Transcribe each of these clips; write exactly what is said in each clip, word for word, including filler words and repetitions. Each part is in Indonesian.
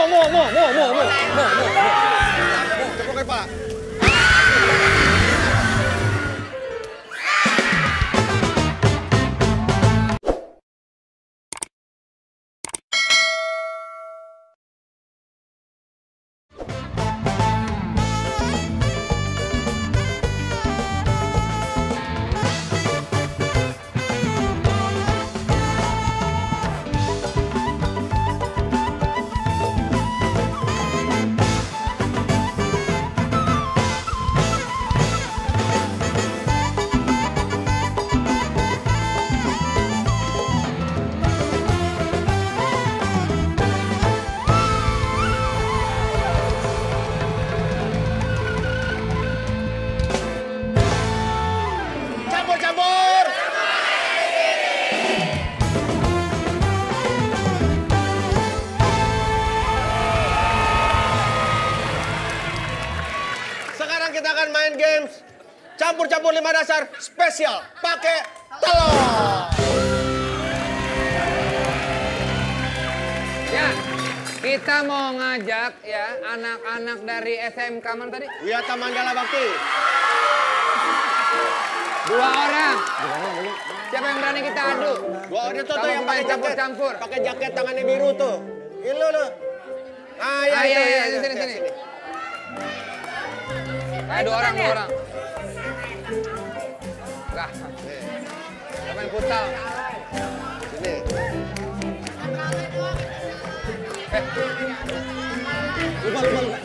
mu, mu, mu, mu, mu, mu, mu. Ceplok Pak. Kita akan main games campur-campur lima dasar spesial pakai telur. Ya, kita mau ngajak ya anak-anak dari S M K mana tadi? Wiyata Mandala Bakti. Dua orang. Siapa yang berani kita adu? Dua orang itu tuh yang pakai campur-campur. Pakai jaket tangannya biru tuh. Itu loh. Ah, ya, ah, ya, iya, ya, iya, ya, sini, ya, sini. sini. Eh, dua orang, dua orang. Enggak. Kita main futsal. Sini. Eh. Lupa, lupa, lupa.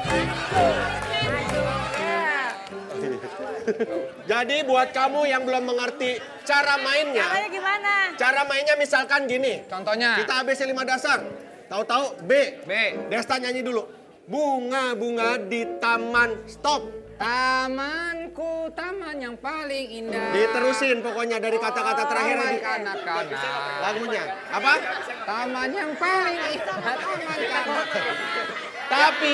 Jadi buat kamu yang belum mengerti cara mainnya. Caranya gimana? Cara mainnya misalkan gini. Contohnya. Kita A B C lima dasar. Tahu-tahu B. B. Desta nyanyi dulu. Bunga-bunga di taman, stop. Tamanku, taman yang paling indah. Diterusin pokoknya dari kata-kata terakhir Taman ini. kanak-kanak. Lagunya. Apa? Taman yang paling indah. Taman kanak-kanak. Tapi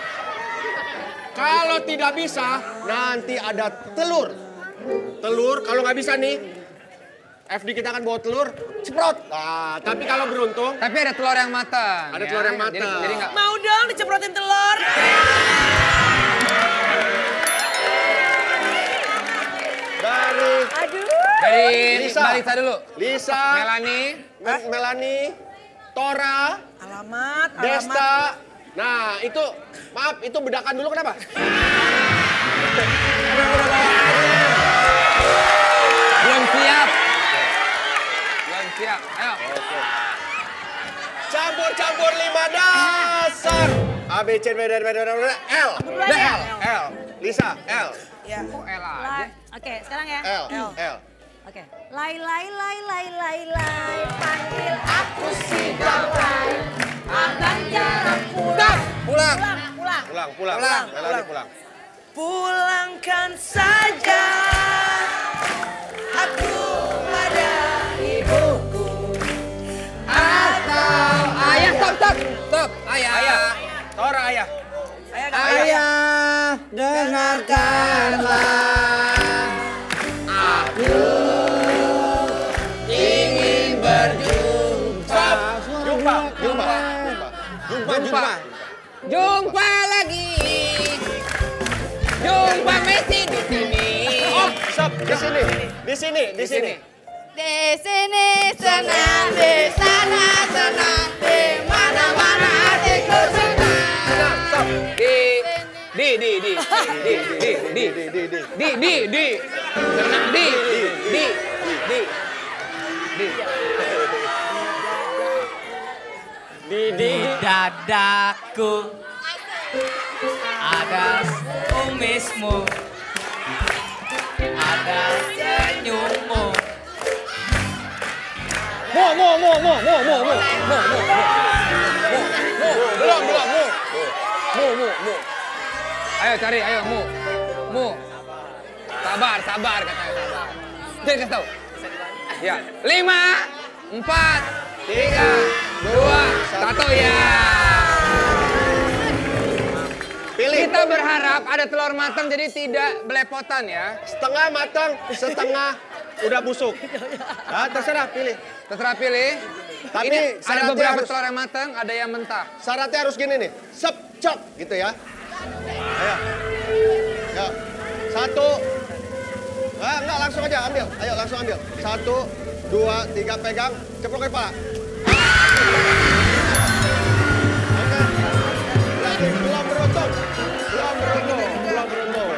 kalau tidak bisa, nanti ada telur. Telur, kalau nggak bisa nih, F D kita akan bawa telur, ceprot. Nah, tapi kalau beruntung, Tapi ada telur yang matang. Ada ya. telur yang Jadi, matang. jadi nggak. Mau dong diceprotin telur. dari Aduh. Dari Lisa. Mbak Lisa dulu. Lisa, Melani. Me- Melani, Tora, Alamat, alamat. Desta. Nah, itu maaf, itu bedakan dulu kenapa? Belum siap. Belum siap. Ayo. Campur-campur lima dasar. A, B, C, D, E, F, G, H, I, J, K, L. Duluan ya? L. L. Lisa, L. Ya. Kok L aja? Lai. Oke, sekarang ya. L. L. Oke. Lai, lai, lai, lai, lai, lai. Panggil aku si Galai. Abang jarang pulang. Pulang. Pulang, pulang. Pulang, pulang. Pulang, Melani pulang. pulang. Pulangkan saja aku pada ibuku. Atau ayah, stop, stop. Stop, ayah. Ayah. Tora, ayah. Ayah, gak apa-apa. Ayah, dengarkanlah. Aku ingin berjumpa. Jumpa, jumpa, jumpa. Jumpa, jumpa. Jumpa lagi. Jumpa Messi di sini. Oh, stop. Di sini, di sini, di sini. Di sini senang, di sana senang, di mana-mana hatiku senang. Senang, stop. Di di di di di di di Di, di, di. di di di senang di di di di Di, di, di. Dadaku ada kumismu, ada senyummu. Mo mo mo mo mo mo mo mo mo mo Belum, belum, mu. mo mo mo. Ayo cari, ayo mu mu. Sabar, sabar katanya sabar. Jangan kasih tahu. Ya, lima, empat, tiga, dua, satu ya. Pilih. Kita berharap ada telur matang jadi tidak belepotan ya. Setengah matang, setengah udah busuk. Nah, terserah, pilih. Terserah pilih. Tapi Ini ada syaratnya beberapa harus, telur yang matang, ada yang mentah. syaratnya harus gini nih. Sep, cok gitu ya. Ayo. Ya. Satu. Ah, enggak, langsung aja ambil. Ayo langsung ambil. Satu, dua, tiga, pegang. Ceplok ke kepala. Oke. Lagi, belum beruntung. Belum beruntung. Belum beruntung.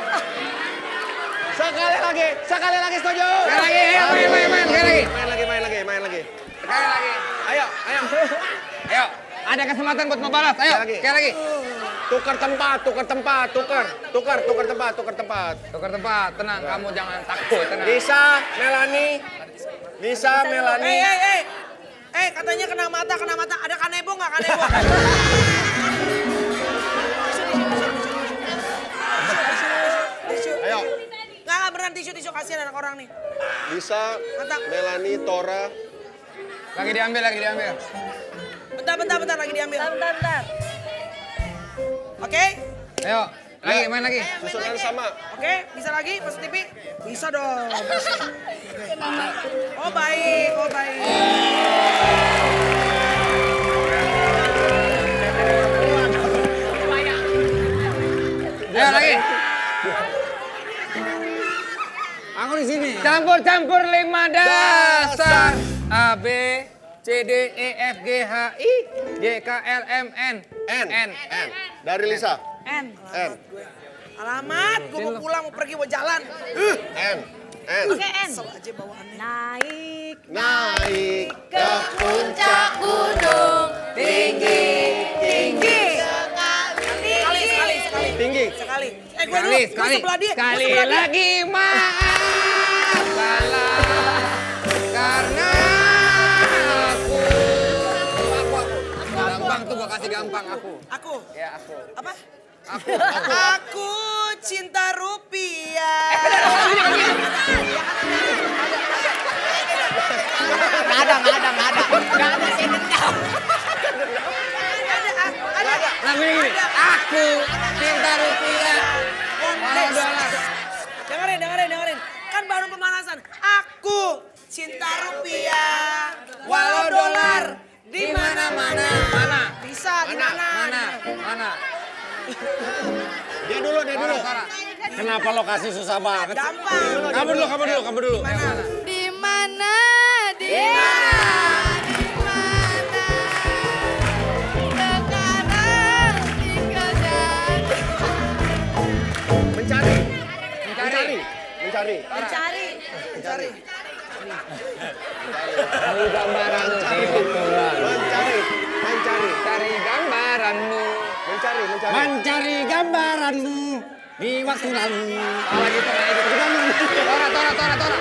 Sekali lagi, sekali lagi setuju. Sekali lagi, ayo main, main, main, sekali lagi. Main lagi, main lagi, main lagi. Sekali lagi. Ayo, ayo. Ayo, ada kesempatan buat membalas. Ayo, Sekali lagi. sekali lagi. Tukar tempat, tukar tempat, tukar. Tukar, tukar tempat, tukar tempat. Tukar tempat, tenang. Kamu jangan takut, tenang. Bisa, Melani. Bisa, Melani. Eh, eh, eh. Eh, katanya kena mata, kena mata. Ada kanebo nggak kanebo? Ayo. Nggak, nggak beneran tisu-tisu. Kasihan anak orang nih. Bisa, Mata. Melani, Tora. Lagi diambil, lagi diambil. Bentar, bentar, bentar. Lagi diambil. Bentar, bentar, bentar. Oke? Ayo, lagi, main lagi. Susunan sama. Oke? Bisa lagi, Mas T V? Bisa dong. Bisa. Oke. Oh, baik. Oh, baik. Ayo lagi. Aku di sini. Campur-campur lima dasar. A, B, C, D, E, F, G, H, I, J, K, L, M, N. N. N. N. Dari Lisa. N. N. Alamat, gue mau pulang, mau pergi, mau jalan. N. N. Oke, N. Kesel aja bawaannya. Naik, Naik ke puncak gunung tinggi, tinggi. Sekali, sekali, sekali. Tinggi. Sekali. Eh, gue dulu, Sekali, gue sekali. sebelah dia. Gue Sekali sebelah dia. lagi maaf salah. Karena aku. Aku, aku. Gampang tuh, gua kasih gampang aku. Aku. Ya, aku. Apa? Aku. Aku cinta rupiah. Nggak ada, nggak ada, nggak ada. Nggak ada, saya dendam. Ada, ada, ada. Lagu ini gini. Aku cinta rupiah. Walau dolar. Dengerin, dengerin, dengerin. Kan baru pemanasan. Aku cinta rupiah. Walau dolar di mana-mana. Mana? Bisa, di mana? Mana? Mana? Dia dulu, dia dulu. Tora, Tora. Kenapa lo kasih susah banget? Gampang. Kamu dulu, kamu dulu, kamu dulu. Mana? Di mana? Di mana? Di mana? Sekarang tinggal jadi. Mencari. Mencari. Mencari. Mencari. Mencari. Cari gambaranmu di waktulah. Mencari. Mencari. Cari gambaranmu. Mencari, mencari. Mencari gambaranmu di waktu lalu. Salah gitu, kayak gitu. Tora, Tora, Tora, Tora.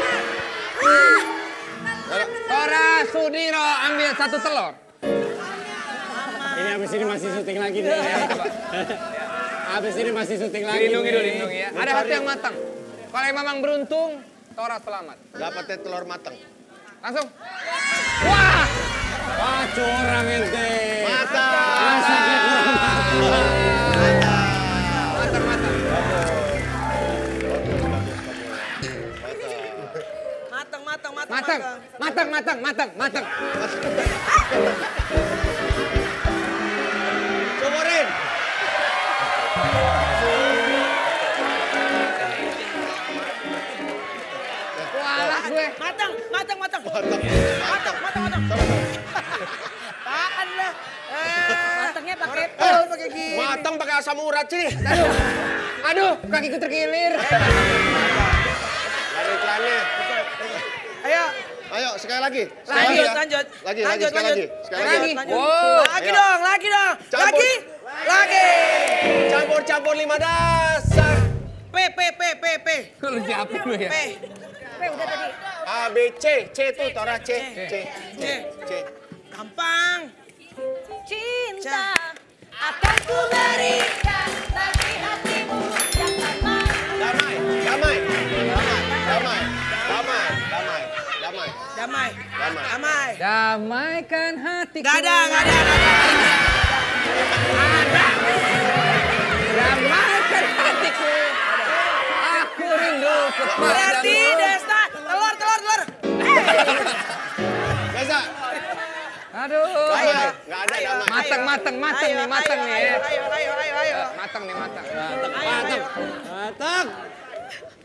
Tora Sudiro ambil satu telur. Ini habis ini masih syuting lagi nih. Habis ini masih syuting lagi. Dilindungi dulu, nih. dilindungi ya. Ada satu yang matang. Kalau yang memang beruntung, Tora selamat. Dapatnya telur matang. Langsung. Wah! Wah, curang ente. Matang. Masaknya kurang matang. Matang, matang. Matang, matang, matang, Matang, matang, matang, matang, matang. Sumurin. Walah gue. Matang, matang, matang. Matang. Matang, matang, matang. Apaan lah? Eh, Matangnya pakai oh, pakai gini. Matang pakai asam urat sih. Aduh, aduh, kakiku terkilir. Ada iklannya. Ayo, Ayo, sekali lagi. Sekali lanjut, ya. lanjut. Lagi, lagi, lanjut, sekali lanjut. lagi. Sekali lagi. lagi. Lanjut. Wow. Lagi Ayo. dong, lagi dong. Campur. Lagi, lagi. Campur-campur lima dasar. P, P, P, P, P. Lu siapin lu ya? P, P udah tadi. A, B, C. C tuh, Tora. C. C. C. C. gampang. Cinta akan ku berikan bagi hatimu yang lemah. Damai. Damai. Damai. Damai. Damai. Damai. Damai. Damai, Damai. damai. Damaikan hatiku. Gak ada, gak ada, gak ada. Damaikan hatiku. Aku rindu kepadamu. Berarti Desta, telur, telur, telur. Desa. Aduh. Damai. Nggak ada damai. Mateng, mateng, mateng nih, mateng nih. Ayo, ayo, ayo, ayo, ayo. Mateng nih, mateng. Matang, matang, matang.